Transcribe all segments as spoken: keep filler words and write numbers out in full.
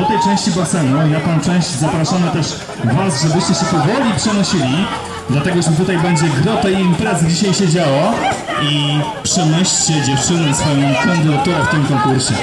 do tej części basenu. Ja tam część zapraszamy też Was, żebyście się powoli przenosili. Dlatego, że tutaj będzie grota i imprez dzisiaj się działo. I przemyślcie dziewczyny swoją kandydaturę w tym konkursie.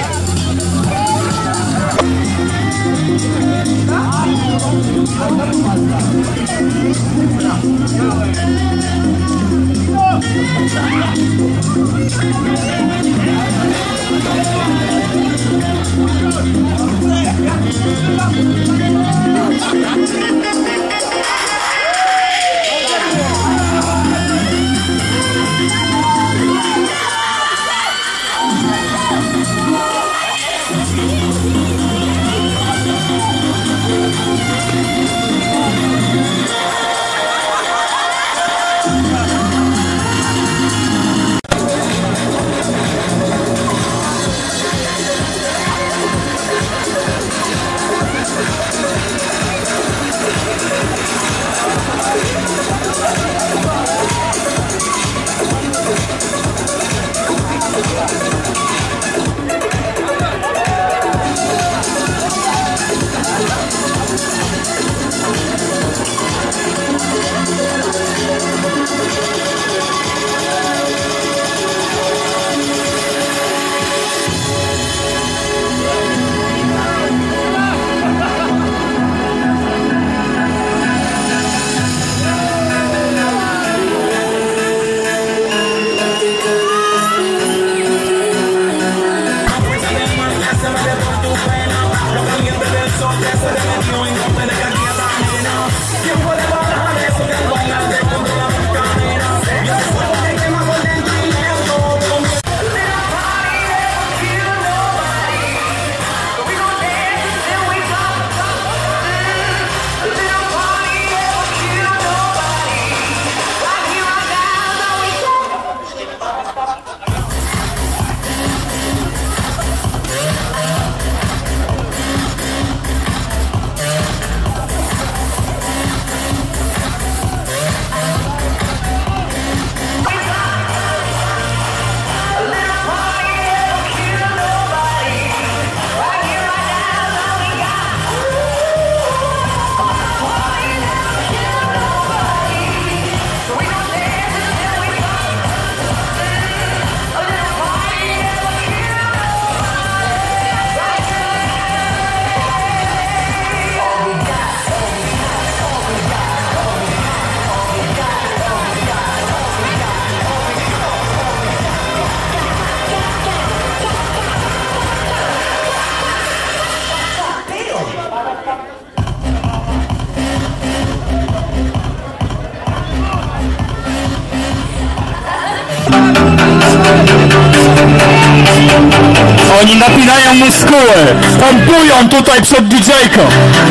Oni napinają muskuły, pompują tutaj przed didżejką.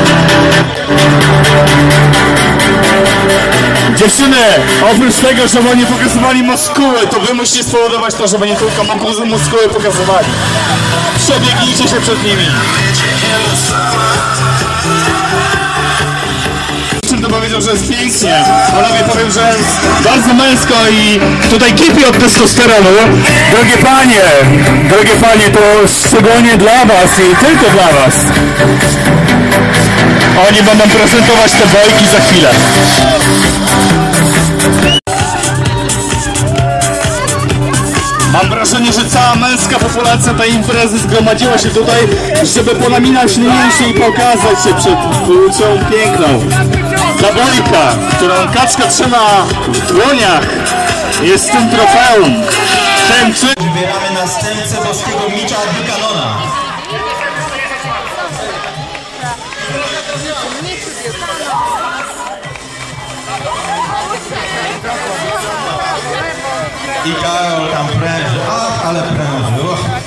Dziewczyny, oprócz tego, żeby oni pokazywali muskuły, to wy musicie spowodować to, żeby nie tylko muskuły pokazywali. Przebiegnijcie się przed nimi. To powiedział, że jest pięknie. Panowie, powiem, że jest bardzo męsko i tutaj kipi od testosteronu. Drogie panie, drogie panie, to szczególnie dla was i tylko dla was. Oni będą prezentować te bojki za chwilę. Mam wrażenie, że cała męska populacja tej imprezy zgromadziła się tutaj, żeby ponaminać mięśnie i pokazać się przed płcią piękną. Ta bojka, którą kaczka trzyma w dłoniach, jest tym trofeum. Ten czy... Wybieramy następcę boskiego Micza Buchanana. I Karol tam pręży, ach, ale pręży.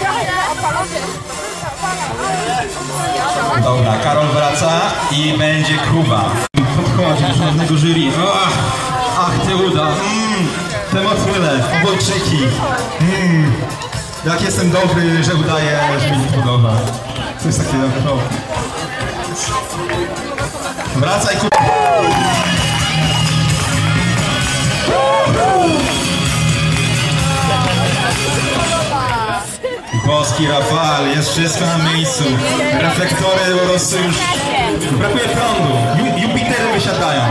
Dobra, Karol wraca i będzie Kuba. Podchodzi do szanownego jury. Ach, ach, te uda. Mm, te motyle, obojczyki. Mm, jak jestem dobry, że udaję, że mi nie podoba. To jest takie dobro. Wracaj, Kuba. Boski Rafal, jest wszystko na miejscu. Reflektory po prostu już... Brakuje prądu. Ju Jupitery wysiadają.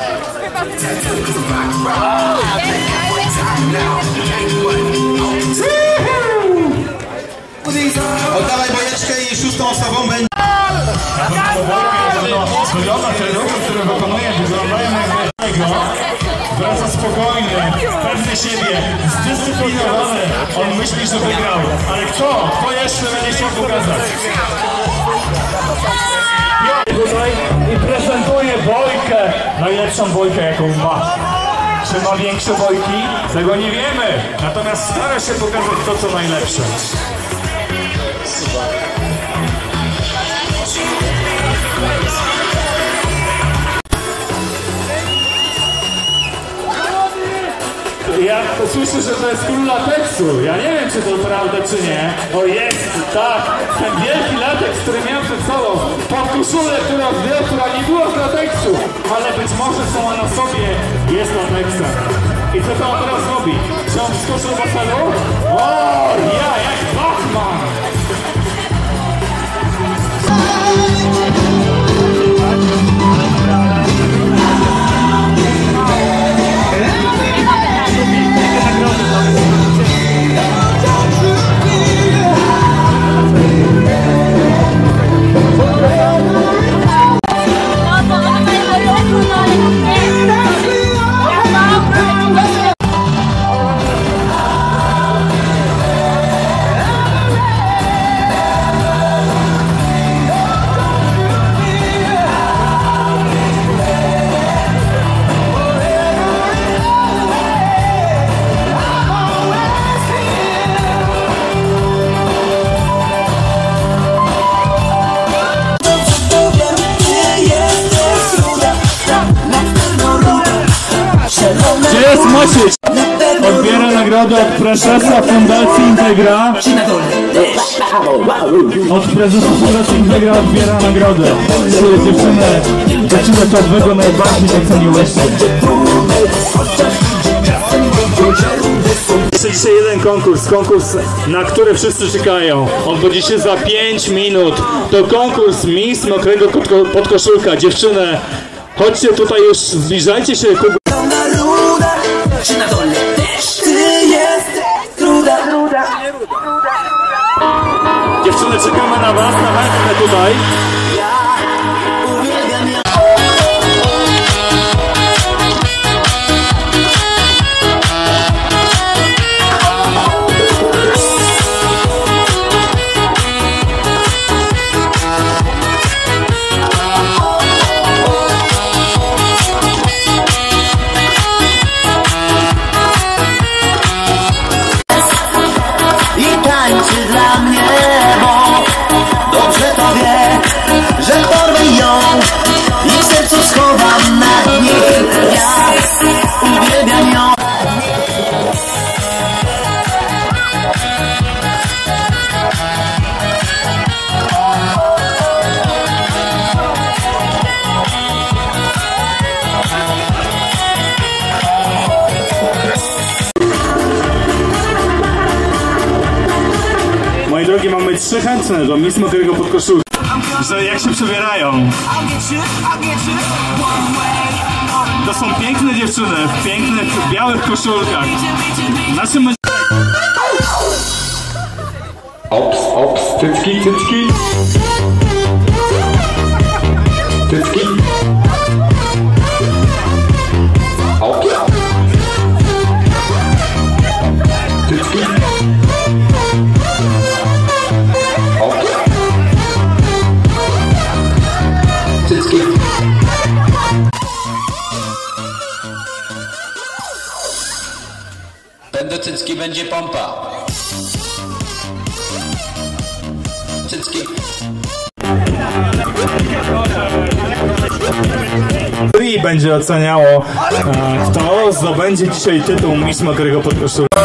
Oddawaj bojeczkę i szóstą osobą będzie... Wygląda ten ruch, który wykonuje, wyglądają jak tego. Wraca spokojny, pewny siebie, zdyscyplinowany. On myśli, że wygrał. Ale kto? Kto jeszcze będzie chciał pokazać? Tutaj i prezentuje bojkę. Najlepszą bojkę, jaką ma. Czy ma większe bojki? Tego nie wiemy. Natomiast stara się pokazać to, co najlepsze. Ja słyszę, że to jest król lateksu. Ja nie wiem, czy to prawda, czy nie. O jest, tak. Ten wielki lateks, który miał przed sobą. Pod koszulę, która zdjął, która nie była z lateksu. Ale być może sama na sobie jest lateksem. I co to on teraz robi? Czy on wskoczył do celu? O, ja, jak Batman! Odbiera nagrodę od prezesa Fundacji Integra. Od prezesa Fundacji Integra odbiera nagrodę. Dziewczynę, dziewczynę czarnego najbardziej doceniłeś. Jeszcze dzisiaj jeden konkurs, konkurs, na który wszyscy czekają. Odbędzie się za pięć minut. To konkurs Miss Mokrego Podkoszulka. Dziewczyny, chodźcie tutaj już, zbliżajcie się ku... Czy na dole też ty jesteś ruda, ruda. Dziewczyny, czekamy na was, na chętne tutaj. Ja uwielbiam ją. Dla mnie, bo dobrze to wie, że porwę ją i w sercu schowam na dnie. Ja uwielbiam ją. Moi drogi, mamy trzy chętne do Miss Mokrego Podkoszulka. Że jak się przebierają. To są piękne dziewczyny w pięknych, białych koszulkach. Naszym... Ops, ops, cycki, cycki. Cycki. Ops. Cycki. Ops. Cycki. Będą cycki, będzie pompa. Cycki. I będzie oceniało, e, kto zdobędzie dzisiaj tytuł Miss Mokrego Podkoszulka.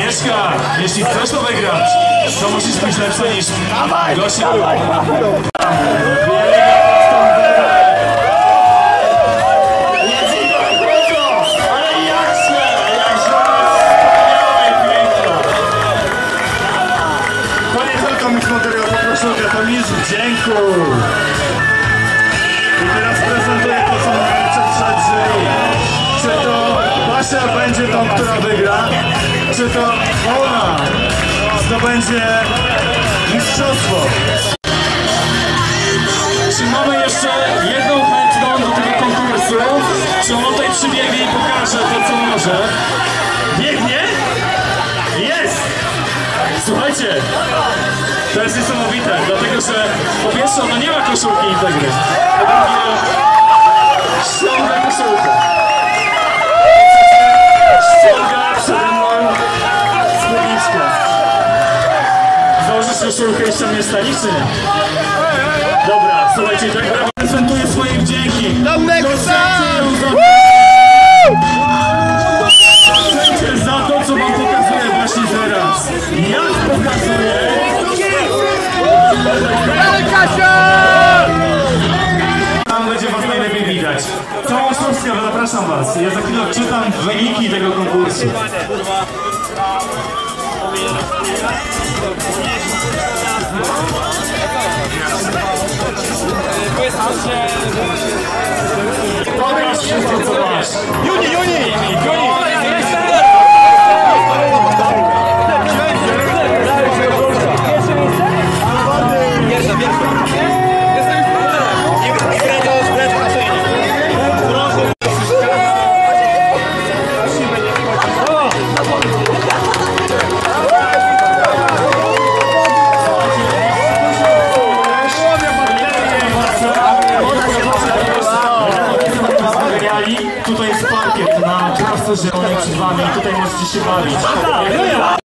Agnieszka, jeśli chcesz to wygrać, to musisz być lepsza niż Gosia. To mistrz wdzięku. I teraz prezentuję to, co mam przed jury. Czy to Basia będzie tą, która wygra, czy to ona zdobędzie mistrzostwo. Czy mamy jeszcze jedną chętną do tego konkursu? Czy on tutaj przybiegnie i pokaże to, co może? Biegnie? Jest! Słuchajcie, to jest niesamowite, dlatego że po pierwsze ona nie ma koszulki Integry, po drugie ściąga koszulkę. Ściąga przede mną spódniczkę. Założysz koszulkę i ściągniesz stanicy? Dobra, słuchajcie, Integra prezentuje swoje wdzięki. Dziękuję za to, co wam pokazuję właśnie teraz. Jak pokazuję? Tam będzie was najlepiej widać. Całą Śląskę, zapraszam was. Ja za chwilę odczytam wyniki tego konkursu. Pokaż wszystko, co masz. Juni, Juni! Juni! Tutaj jest parkiet na trawce zielonej przed wami, tutaj możecie się bawić.